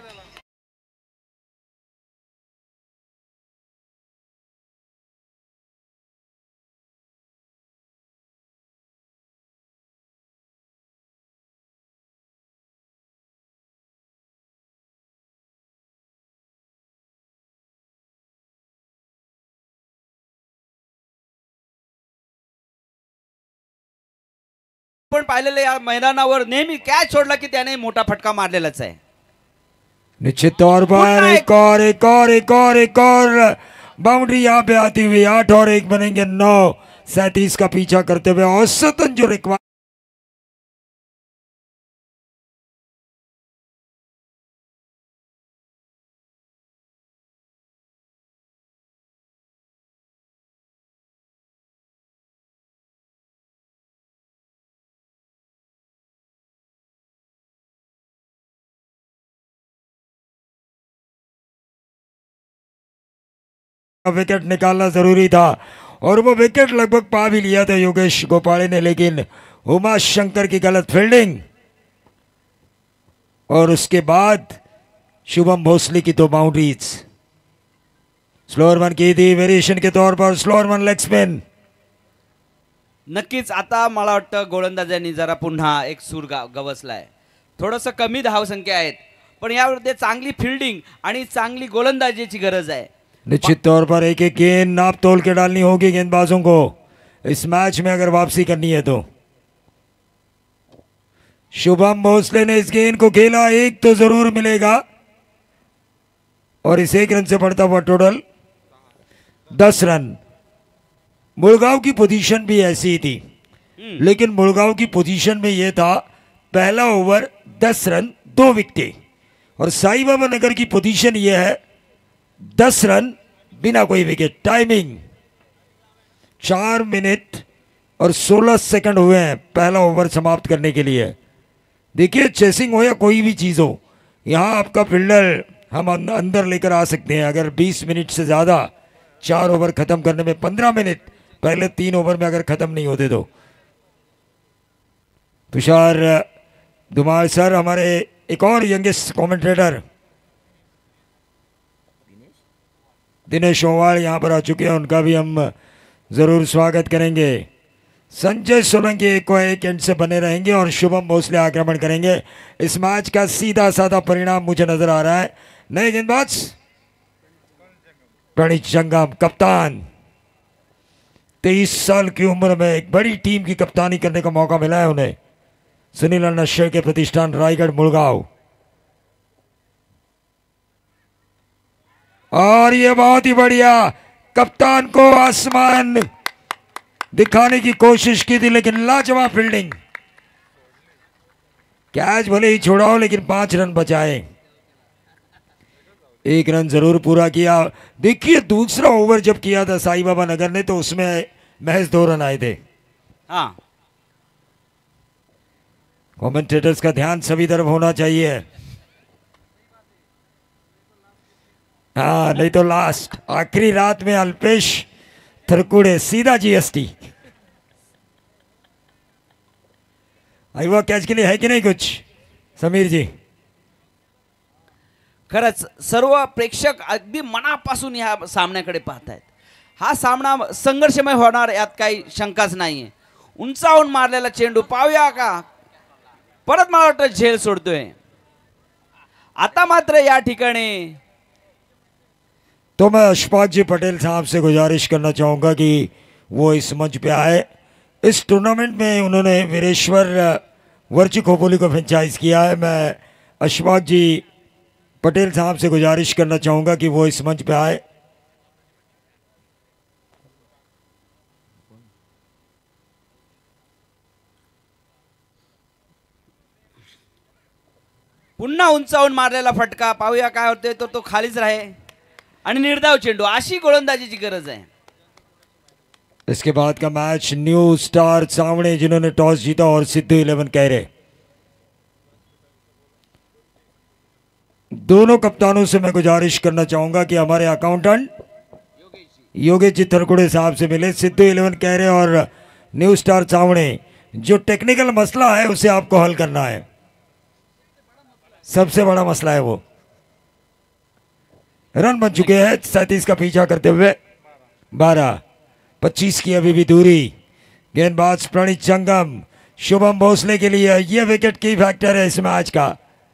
पण पाहिलेलं या मैदानावर नेहमी कॅच सोडला की त्याने मोठा फटका मारलेलाच आहे. निश्चित तौर पर एक और बाउंड्री यहाँ पे आती हुई. 8 और 1 बनेंगे 9. 37 का पीछा करते हुए औसतन जो रिक्वायर विकेट निकालना जरूरी था और वो विकेट लगभग पा भी लिया था योगेश गोपाले ने, लेकिन उमा शंकर की गलत फील्डिंग और उसके बाद शुभम भोसले की 2 बाउंड्रीज. स्लोअर वन की थी वेरिएशन के तौर पर. Slower one leg spin. नक्कीच आता मला वाटतं गोलंदाजांनी जरा पुन्हा एक सूर गवसलाय. थोडंसं कमी धावसंख्या आहेत, पण यामध्ये चांगली फिल्डिंग आणि चांगली गोलंदाजीची गरज आहे. निश्चित तौर पर एक एक गेंद नाप तोल के डालनी होगी गेंदबाजों को इस मैच में अगर वापसी करनी है तो. शुभम भोसले ने इस गेंद को खेला, एक तो जरूर मिलेगा और इस 1 रन से बढ़ता हुआ टोटल 10 रन. मुलगांव की पोजीशन भी ऐसी ही थी, लेकिन मुलगांव की पोजीशन में यह था पहला ओवर 10 रन 2 विकेटें और साई बाबा नगर की पोजीशन यह है 10 रन बिना कोई विकेट. टाइमिंग 4 मिनट और 16 सेकंड हुए हैं पहला ओवर समाप्त करने के लिए. देखिए चेसिंग हो या कोई भी चीज़ हो, यहाँ आपका फील्डर हम अंदर लेकर आ सकते हैं. अगर 20 मिनट से ज़्यादा 4 ओवर ख़त्म करने में 15 मिनट पहले 3 ओवर में अगर ख़त्म नहीं होते तो. तुषार धुमाल सर, हमारे एक और यंगेस्ट कमेंटेटर दिनेश ओवाल यहाँ पर आ चुके हैं, उनका भी हम ज़रूर स्वागत करेंगे. संजय सोलंकी को 1 एंड से बने रहेंगे और शुभम भोसले आक्रमण करेंगे. इस मैच का सीधा साधा परिणाम मुझे नजर आ रहा है. नए गेंदबाज प्रणीत जंगम, कप्तान. 23 साल की उम्र में एक बड़ी टीम की कप्तानी करने का मौका मिला है उन्हें. सुनील नशे के प्रतिष्ठान रायगढ़ मुलगांव. और ये बहुत ही बढ़िया, कप्तान को आसमान दिखाने की कोशिश की थी, लेकिन लाजवाब फील्डिंग. कैच भले ही छोड़ा हो लेकिन 5 रन बचाए. एक रन जरूर पूरा किया। देखिए दूसरा ओवर जब किया था साईं बाबा नगर ने तो उसमें महज 2 रन आए थे। हाँ, कमेंटेटर्स का ध्यान सभी तरफ होना चाहिए। हाँ, नहीं तो लास्ट आखिरी रात में अल्पेश थरकुड़े सीधा जीएसटी। आईवा कैच के लिए है की नहीं कुछ समीर जी? खरंच सर्व प्रेक्षक अगदी मनापासून या सामन्याकडे पाहतायत। हा सामना संघर्षमय होणार यात काही शंकाच नाहीये। उंचावून मारलेला चेंडू पाहूया का? परत मला वाटतं झेल सोडतोय। आता मात्र या ठिकाणी तो मैं अशफाक जी पटेल साहब से गुजारिश करना चाहूँगा कि वो इस मंच पे आए। इस टूर्नामेंट में उन्होंने वीरेश्वर वर्ची खोपोली को फ्रेंचाइज किया है। मैं अशफाक जी पटेल साहब से गुजारिश करना चाहूँगा कि वो इस मंच पे आए। पुन्हा उंचावून मारलेला फटका पाहूया काय होते। तो खालीच राहे आणि निर्धाव चेंडू, अशी गोलंदाजीची गरज आहे। इसके बाद का मैच न्यू स्टार सामने जिन्होंने टॉस जीता और सिद्धू 11 कह रहे। दोनों कप्तानों से मैं गुजारिश करना चाहूंगा कि हमारे अकाउंटेंट योगेश जी थरकुड़े साहब से मिले। सिद्धू 11 कह रहे और न्यू स्टार सामने जो टेक्निकल मसला है उसे आपको हल करना है। सबसे बड़ा मसला है वो। रन बन चुके हैं 37 का पीछा करते हुए 12, 25 की अभी भी दूरी। गेंदबाज प्रणीत जंगम शुभम भोसले के लिए यह विकेट की फैक्टर है इस मैच का।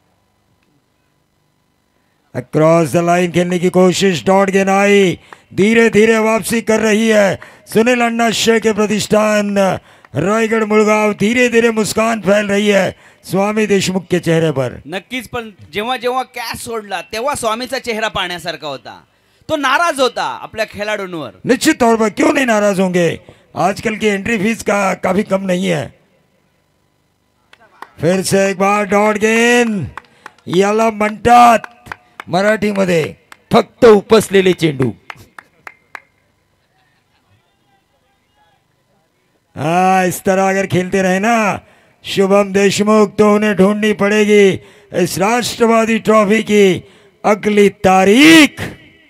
अक्रॉस द लाइन खेलने की कोशिश, डॉट गेंद आई, धीरे धीरे वापसी कर रही है सुनील अन्ना शेख के प्रतिष्ठान रायगढ़ मुळगाव। धीरे धीरे मुस्कान फैल रही है स्वामी देशमुख के चेहरे पर। नक्कीच, पण जेव्हा जेव्हा कॅच सोडला तेव्हा स्वामीचा चेहरा पाहण्यासारखा होता। तो नाराज होता आपल्या खेळाडूंवर। निश्चित तौर पर क्यों नहीं नाराज होंगे, आजकल की एंट्री फीस का काफी कम नहीं है। फिर से एक बार डॉट गेंद, याला म्हणतात मराठीमध्ये फक्त उपसलेले चेंडू। हाँ, इस तरह अगर खेलते रहे ना शुभम देशमुख तो उन्हें ढूंढनी पड़ेगी इस राष्ट्रवादी ट्रॉफी की अगली तारीख।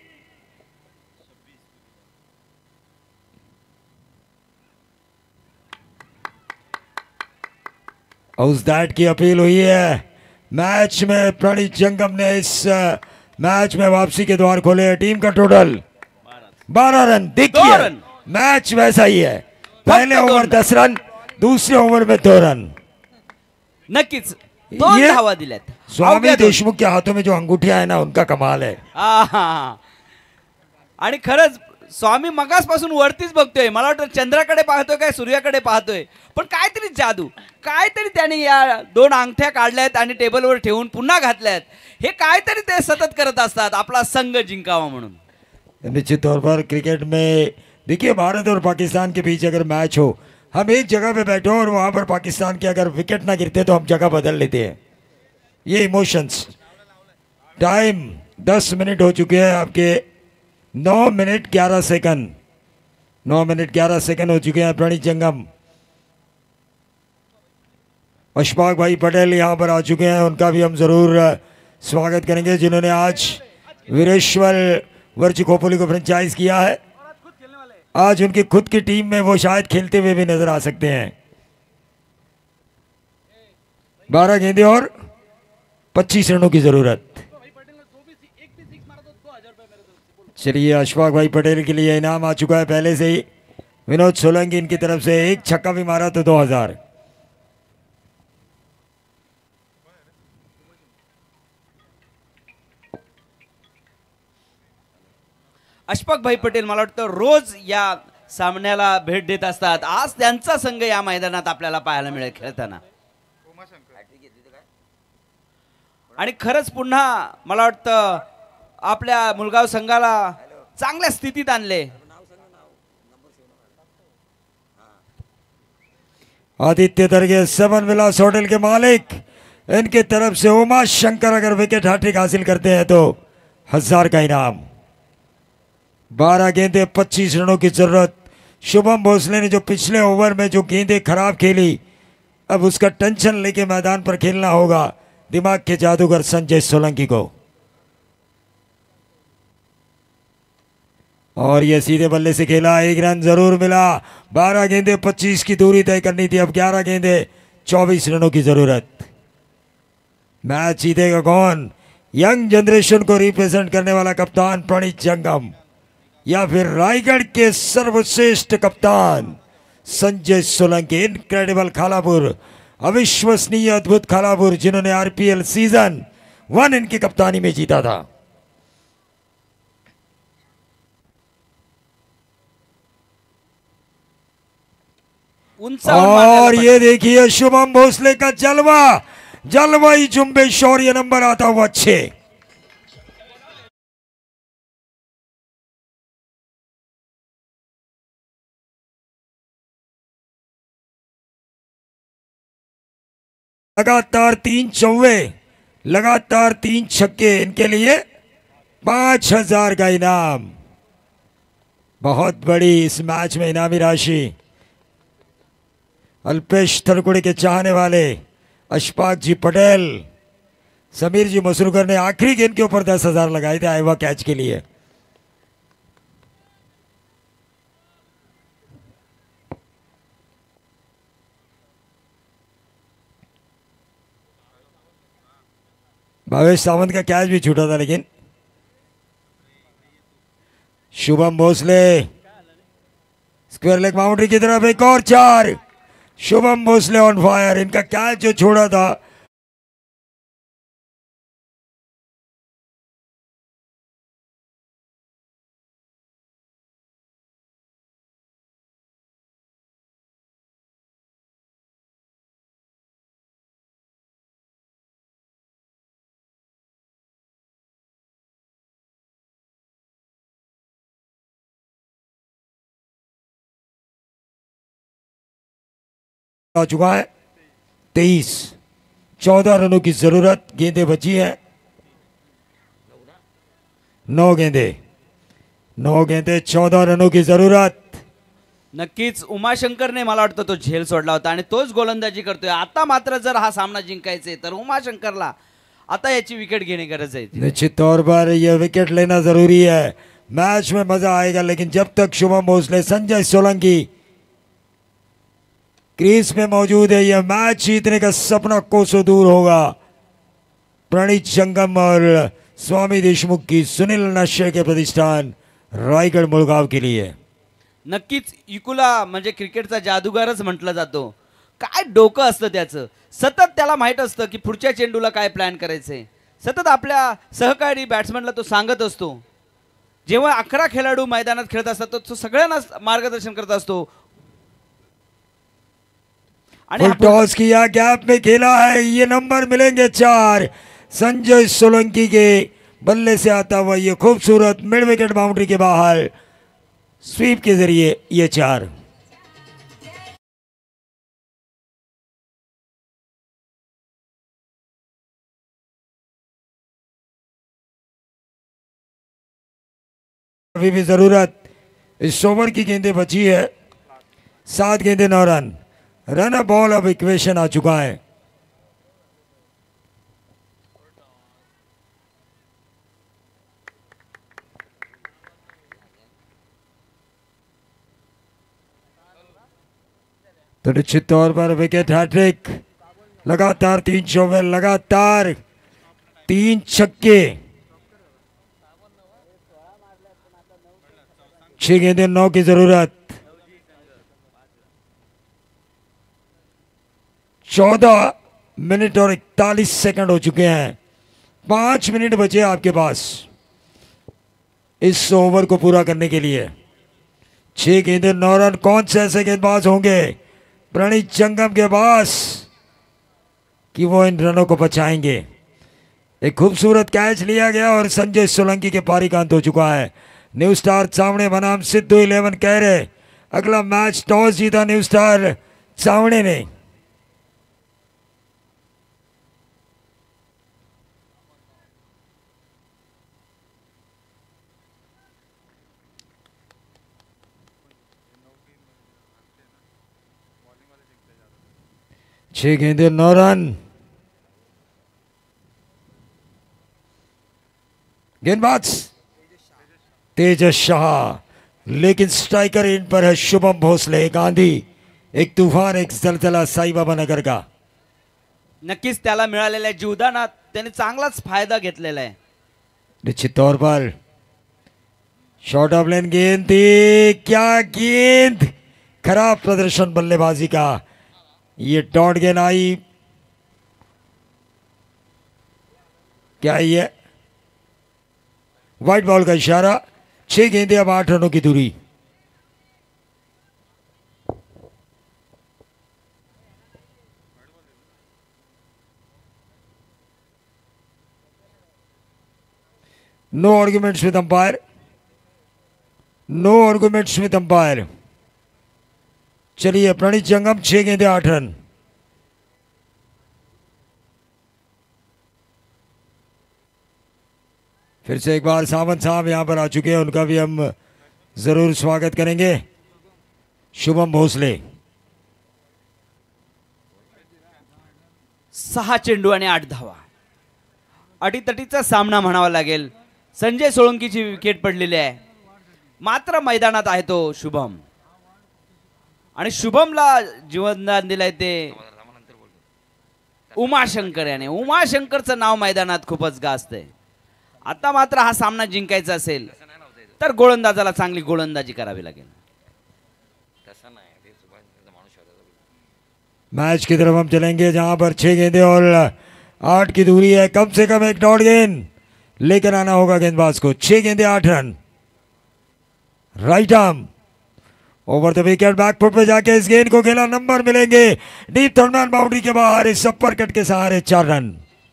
हाउस दैट की अपील हुई है मैच में। प्रणीत जंगम ने इस मैच में वापसी के द्वार खोले हैं। टीम का टोटल 12 रन। देखिए रन। मैच वैसा ही है, पहले ओवर 10 रन, दूसरे ओवर में 2 रन। नक्कीच 2 ये धावा दिल्यात। स्वामी अवघ्या 2. देशमुख के हाथों में जो अंगूठिया है ना उनका कमाल है। आहा. आणि खरंच स्वामी मगासपासून वरतीच बघतोय। मला वाटतं चंद्राकडे पाहतोय काय सूर्याकडे पाहतोय, पण काहीतरी जादू, काहीतरी त्याने या 2 अंगठ्या काढल्यात आणि टेबलवर ठेवून पुन्हा घातल्यात। हे काहीतरी ते सतत करत असतात आपला संघ जिंकावा म्हणून। निश्चित तौर पर क्रिकेट में देखिए भारत और पाकिस्तान के बीच अगर मैच हो, हम एक जगह पे बैठे हो और वहां पर पाकिस्तान के अगर विकेट ना गिरते तो हम जगह बदल लेते हैं। ये इमोशंस। टाइम 10 मिनट हो चुके हैं आपके, 9 मिनट 11 सेकंड, 9 मिनट 11 सेकंड हो चुके हैं। प्रणीत जंगम, अशफाक भाई पटेल यहाँ पर आ चुके हैं, उनका भी हम जरूर स्वागत करेंगे जिन्होंने आज वीरेश्वर वर्ची खोपोली को फ्रेंचाइज किया है। आज उनकी खुद की टीम में वो शायद खेलते हुए भी नजर आ सकते हैं। 12 गेंदें और 25 रनों की जरूरत। चलिए अशफाक भाई पटेल के लिए इनाम आ चुका है पहले से ही। विनोद सोलंकी इनकी तरफ से एक छक्का भी मारा तो 2000। अशफाक भाई पटेल मला वाटतं रोज या सामन्याला भेट देत असतात। आज त्यांचा संघ या मैदानात आपल्याला पाहायला मिळेल खेळताना। आणि खरंच पुन्हा मला वाटतं आपल्या मुळगाव संघाला चांगल्या स्थितीत आणले। आदित्य दर्गे 7 विलास होटल के मालिक, इनके तरफ से उमा शंकर अगर विकेट हैट्रिक हासिल करते हैं तो 1000 का इनाम। 12 गेंदे 25 रनों की जरूरत। शुभम भोसले ने जो पिछले ओवर में जो गेंदें खराब खेली, अब उसका टेंशन लेके मैदान पर खेलना होगा दिमाग के जादूगर संजय सोलंकी को। और ये सीधे बल्ले से खेला, 1 रन जरूर मिला। 12 गेंदे 25 की दूरी तय करनी थी, अब 11 गेंदे 24 रनों की जरूरत। मैच जीतेगा कौन? यंग जनरेशन को रिप्रेजेंट करने वाला कप्तान प्रणीत जंगम, या फिर रायगढ़ के सर्वश्रेष्ठ कप्तान संजय सोलंकी। इनक्रेडिबल खालापुर, अविश्वसनीय अद्भुत खालापुर, जिन्होंने आरपीएल सीजन 1 इनकी कप्तानी में जीता था। और ये देखिए शुभम भोसले का जलवा, जलवाई जुम्बेश, और ये नंबर आता हुआ 6। लगातार 3 चौवे, लगातार 3 छक्के, इनके लिए 5000 का इनाम। बहुत बड़ी इस मैच में इनामी राशि। अल्पेश थरकुड़े के चाहने वाले अशफाक जी पटेल, समीर जी मसरूकर ने आखिरी गेंद के ऊपर 10,000 लगाए थे आइवा कैच के लिए। भावेश सावंत का कैच भी छूटा था, लेकिन Shubham Bhosale square leg boundary की तरफ, एक और 4। शुभम भोसले ऑन फायर, इनका कैच जो छोड़ा था आ चुका है 23। 14 रनों की जरूरत, गेंदें बची है 9 गेंदे, 9 गेंदे 14 रनों की जरूरत। नक्कीच उमाशंकरने मला वाटतं तो झेल सोडला होता आणि तोच गोलंदाजी करतोय आता। मात्र जर हा सामना जिंकायचा तर उमाशंकरला आता याची विकेट घेणे गरज आहे। निश्चित तौर पर यह विकेट लेना जरूरी है, मैच में मजा आएगा। लेकिन जब तक शुभम भोसले, संजय सोलंकी क्रीज में मौजूद है, यह मैच जीतने का सपना कोसों दूर होगा। प्रणीत जंगम और स्वामी देशमुख की सुनील नशे के प्रतिष्ठान रायगढ़ मुळगाव के लिए। नक्कीच इकुला म्हणजे क्रिकेटचा जादूगारच म्हटलं जातो। काय डोकं असतं त्याचं, सतत त्याला माहित असतं की पुढच्या चेंडूला काय प्लॅन करायचंय। सतत आपल्या सहकारी बॅट्समनला तो सांगत असतो। जेव्हा 11 खेळाडू मैदानात खेळत असतात तो सगळ्यांना मार्गदर्शन करत असतो। फुल टॉस किया, गैप में खेला है, ये नंबर मिलेंगे 4। संजय सोलंकी के बल्ले से आता हुआ ये खूबसूरत मिड विकेट बाउंड्री के बाहर स्वीप के जरिए ये 4। अभी भी जरूरत, इस ओवर की गेंदें बची है 7 गेंदें 9 रन। रन बॉल अब इक्वेशन आ चुका है। तो निश्चित तौर पर विकेट हैट्रिक, लगातार 3 चौवे, लगातार 3 छक्के, 6 गेंदें 9 की जरूरत। 14 मिनट और 41 सेकंड हो चुके हैं। 5 मिनट बचे आपके पास इस ओवर को पूरा करने के लिए। 6 गेंदें 9 रन। कौन से ऐसे गेंदबाज होंगे प्रणीत जंगम के पास कि वो इन रनों को बचाएंगे। एक खूबसूरत कैच लिया गया और संजय सोलंकी के पारी का अंत हो चुका है। न्यू स्टार चावड़े बनाम सिद्धू 11 कह रहे। अगला मैच टॉस जीता न्यू स्टार चावड़े ने। 6 गेंदें 9 रन। गेंदबाज तेजस शाह, लेकिन स्ट्राइकर एंड पर है शुभम भोसले। एक आंधी, एक तूफान, एक जलजला साईबाबा नगर का। नक्कीच त्याला मिळालेल्या जीवदानात त्याने चांगलाच फायदा घेतलेला आहे। निश्चित तौर पर शॉर्ट ऑफ लेन गेंद थी, क्या गेंद, खराब प्रदर्शन बल्लेबाजी का। ये डॉट गेंद आई, क्या ये व्हाइट बॉल का इशारा। 6 गेंदें अब 8 रनों की दूरी। No arguments with umpire, no arguments with umpire. चलिए प्रणीत जंगम 6 गेंदें 8 रन। फिर से एक बार सावंत साहब यहां पर आ चुके हैं, उनका भी हम जरूर स्वागत करेंगे। शुभम भोसले 6 चेंडू आणि 8 धावा। अटीतटीचा सामना म्हणावा लागेल। संजय सोळंकीची विकेट पडलेली आहे, मात्र मैदानात आहे तो शुभम, आणि शुभमला जीवनदान दिलंय ते उमाशंकर याने। उमाशंकरचं नाव मैदानात खूपच गाजतंय। आता मात्र हा सामना जिंकायचा असेल तर गोलंदाजाला चांगली गोलंदाजी करावी लागेल। मैच की तरफ हम चलेंगे, जहां पर 6 गेंदें और 8 की दूरी है। कम से कम एक डॉट गेंद लेकर आना होगा गेंदबाज को। 6 गेंदें 8 रन। Right arm over the wicket, back foot पे जाके इस गेंद को खेला, नंबर मिलेंगे। डीप थर्ड मैन बाउंड्री के बाहर इस अपर कट के सहारे 4 रन।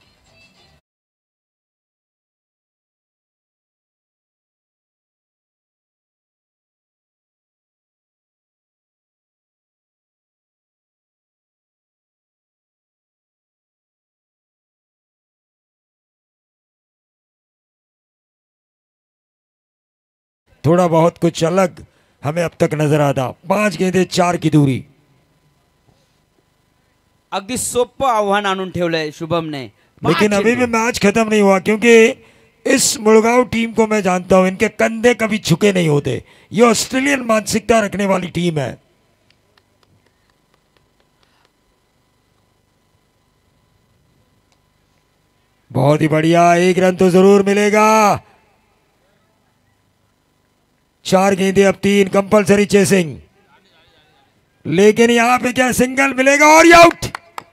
थोड़ा बहुत कुछ अलग हमें अब तक नजर आता। 5 गेंदें 4 की दूरी। अगदी सोपं आव्हान आणून ठेवलंय शुभमने। लेकिन अभी भी मैच खत्म नहीं हुआ, क्योंकि इस मुड़गांव टीम को मैं जानता हूं, इनके कंधे कभी झुके नहीं होते। ये ऑस्ट्रेलियन मानसिकता रखने वाली टीम है। बहुत ही बढ़िया, 1 रन तो जरूर मिलेगा। 4 गेंदें अब 3, कंपलसरी चेसिंग, लेकिन यहां पे क्या सिंगल मिलेगा और ये आउट।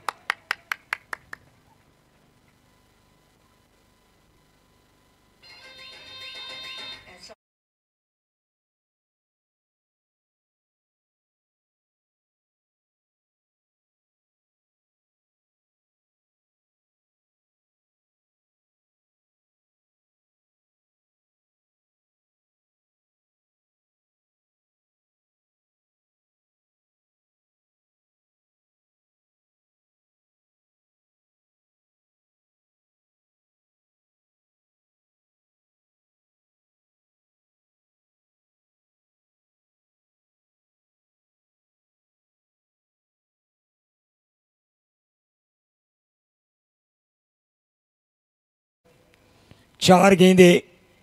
चार गेंदें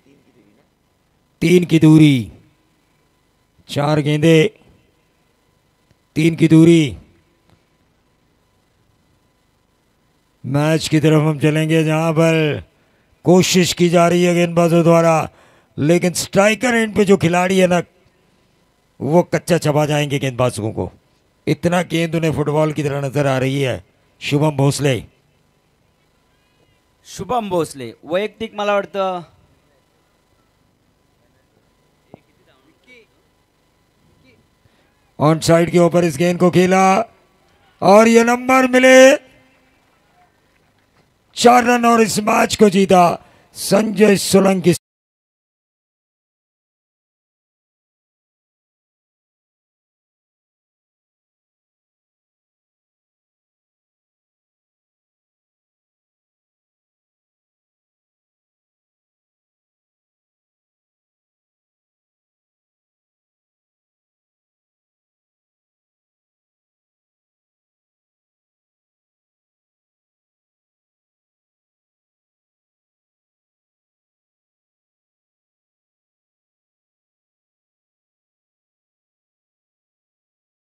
3 की दूरी। 4 गेंदें 3 की दूरी। मैच की तरफ हम चलेंगे, जहां पर कोशिश की जा रही है गेंदबाजों द्वारा, लेकिन स्ट्राइकर एंड पे जो खिलाड़ी है ना, वो कच्चा चबा जाएंगे गेंदबाजों को। इतना गेंद उन्हें फुटबॉल की तरह नजर आ रही है। शुभम भोसले वैयक्तिक मला वाटतं ऑन साइड के ऊपर इस गेंद को खेला और ये नंबर मिले। 4 रन और इस मैच को जीता संजय सोलंकी।